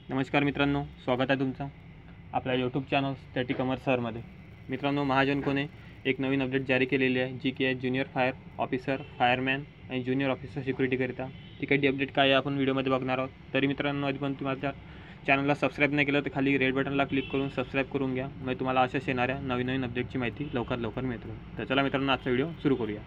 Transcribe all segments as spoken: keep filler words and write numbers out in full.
नमस्कार मित्रांनो, स्वागत आहे तुमचं आपल्या यूट्यूब चॅनल स्टॅटिक अमर सरमध्ये। मित्रांनो, महाजनकोने एक नवीन अपडेट जारी केलेली आहे, जी की आहे ज्युनियर फायर ऑफिसर, फायरमॅन आणि ज्युनियर ऑफिसर सिक्युरिटीकरिता। ठीक आहे, ती अपडेट काय आहे आपण व्हिडिओमध्ये बघणार आहोत। तरी मित्रांनो, आधी पण तुम्हाला चॅनलला सबस्क्राईब नाही केलं तर खाली रेड बटनला क्लिक करून सबस्क्राईब करून घ्या, म्हणजे तुम्हाला अशाच येणाऱ्या नवीन नवीन अपडेटची माहिती लवकर लवकर मिळते। तर चला मित्रांनो, आजचा व्हिडिओ सुरू करूया।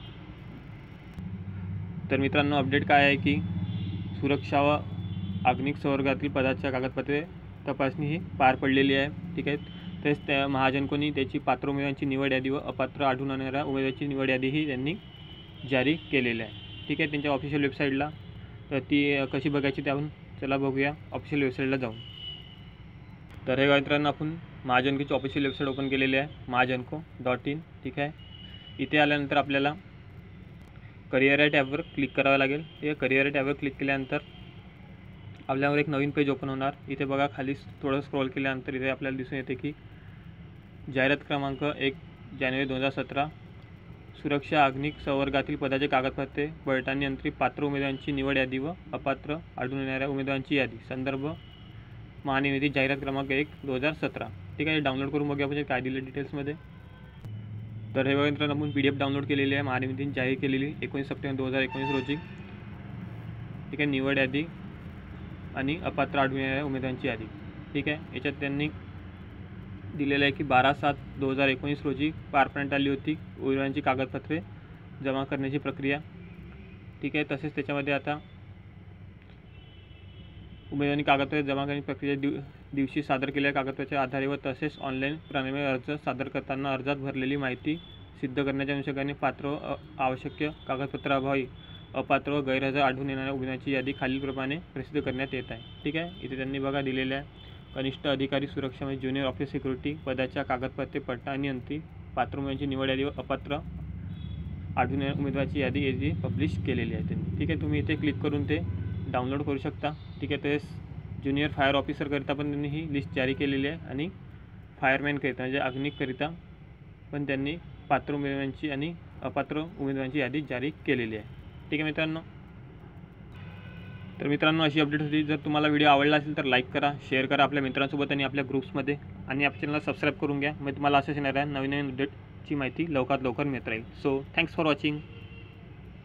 तर मित्रांनो, अपडेट काय आहे की सुरक्षा व आग्निक संवर्गातील पदाच्या कागदपत्रे तपासणी ही पार पडलेली आहे। ठीक आहे, तेच त्या महाजनकोनी त्याची पात्र उमेदवारांची निवड यादी व अपात्र आढळून आलेल्या उमेदवारांची निवड यादीही त्यांनी जारी केलेली आहे। ठीक आहे, त्यांच्या ऑफिशियल वेबसाईटला। तर ती कशी बघायची ते आपण चला बघूया ऑफिशियल वेबसाईटला जाऊन। तर हे मित्रांनो, आपण महाजनकोची ऑफिशियल वेबसाईट ओपन केलेली आहे, महाजनको डॉट इन। ठीक आहे, इथे आल्यानंतर आपल्याला करिअर या टॅबवर क्लिक करावं लागेल। हे करिअर टॅबवर क्लिक केल्यानंतर आपल्यावर एक नवीन पेज ओपन होणार। इथे बघा, खाली थोडं स्क्रॉल केल्यानंतर इथे आपल्याला दिसून येते की जाहिरात क्रमांक एक जानेवारी दोन हजार सतरा सुरक्षा आग्निक संवर्गातील पदाचे कागदपत्रे पडताळणी यंत्री पात्र उमेदवारांची निवड यादी व अपात्र आढळून येणाऱ्या उमेदवारांची यादी संदर्भ महानिवेदित जाहिरात क्रमांक एक दोन हजार सतरा। ठीक आहे, डाउनलोड करून बघूया आपण काय दिलं डिटेल्समध्ये। तर हे बघा मित्रांनो, आपण पी डी एफ डाउनलोड केलेली आहे, महानिवेदित जाहीर केलेली एकोणीस सप्टेंबर दोन हजार एकोणीस रोजी। ठीक आहे, निवड यादी आणि अपात्र आढळून येणाऱ्या उमेदवारांची यादी। ठीक आहे, याच्यात त्यांनी दिलेलं आहे की बारा सात दोन हजार एकोणीस रोजी पार पाडण्यात आली होती उमेदवारांची कागदपत्रे जमा करण्याची प्रक्रिया। ठीक आहे, तसेच त्याच्यामध्ये आता उमेदवारांनी कागदपत्रे जमा करण्याची प्रक्रिया दिव दिवशी सादर केलेल्या कागदपत्राच्या आधारे व तसेच ऑनलाईन प्रणालीने अर्ज सादर करताना अर्जात भरलेली माहिती सिद्ध करण्याच्या अनुषंगाने पात्र आवश्यक कागदपत्राअभावी अपात्र व गैरहजर आढळून येणाऱ्या उमेदवारांची यादी खालीलप्रमाणे प्रसिद्ध करण्यात येत आहे। ठीक आहे, इथे त्यांनी बघा दिलेले आहे कनिष्ठ अधिकारी सुरक्षा म्हणजे ज्युनियर ऑफिस सिक्युरिटी पदाच्या कागदपत्रे पडताळणी यंत्री पात्र उमेदवारांची निवड यादी व अपात्र आढळून येणाऱ्या उमेदवारांची यादी यादी पब्लिश केलेली आहे त्यांनी। ठीक आहे, तुम्ही इथे क्लिक करून ते डाउनलोड करू शकता। ठीक आहे, तसेच ज्युनियर फायर ऑफिसरकरिता पण त्यांनी ही लिस्ट जारी केलेली आहे आणि फायरमॅनकरिता म्हणजे अग्निकरिता पण त्यांनी पात्र उमेदवारांची आणि अपात्र उमेदवारांची यादी जारी केलेली आहे। ठीक आहे मित्रांनो, तर मित्रांनो अशी अपडेट होती। जर तुम्हाला व्हिडिओ आवडला असेल तर लाईक करा, शेअर करा आपल्या मित्रांसोबत आणि आपल्या ग्रुप्समध्ये, आणि आपल्या चॅनलला सबस्क्राईब करून घ्या, म्हणजे तुम्हाला अशाच येणाऱ्या नवीन नवीन अपडेटची माहिती लवकरात लवकर मिळत राहील। So thanks for watching.